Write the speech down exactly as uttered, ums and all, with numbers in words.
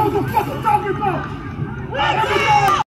know what the fuck I'm talking about. Let's go!